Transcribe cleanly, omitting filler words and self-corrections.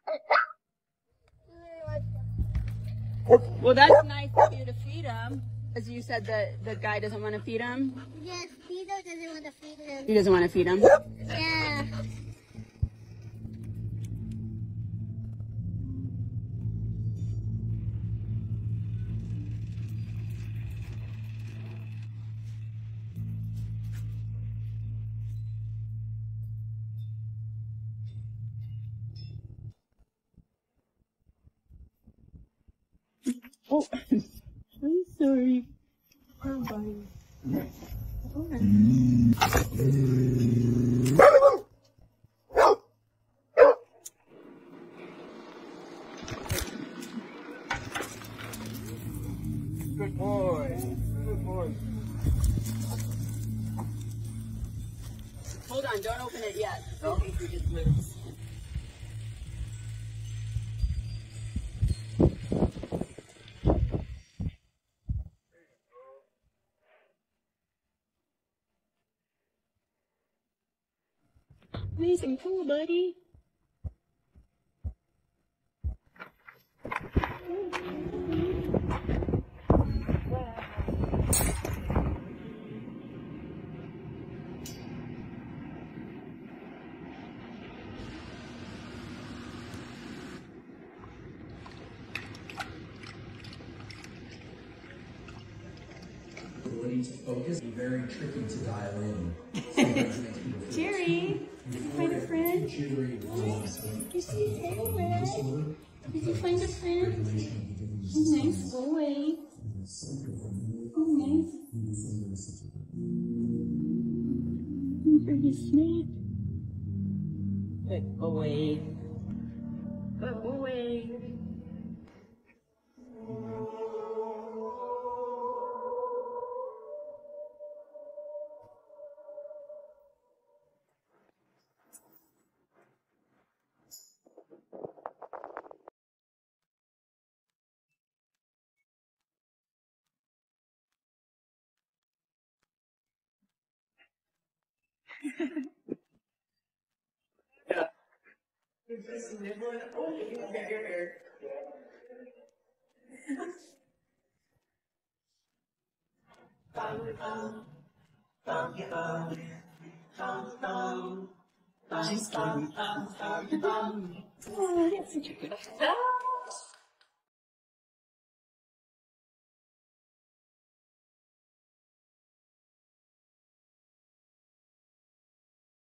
Well, that's nice of you to feed him. As you said, the guy doesn't want to feed him. Yes, Peter doesn't want to feed him. He doesn't want to feed him. Yeah. Oh, I'm sorry. Oh, buddy. Good boy. Good boy. Hold on, don't open it yet. Don't think you just lose. Nice and cool, buddy. Ability to focus is very tricky to dial in. Jerry, did you find a friend? You see Taylor? Did you find a friend? Nice boy. Oh, nice. Pretty snake. Good boy. Good boy. Oh, that's such a good dog.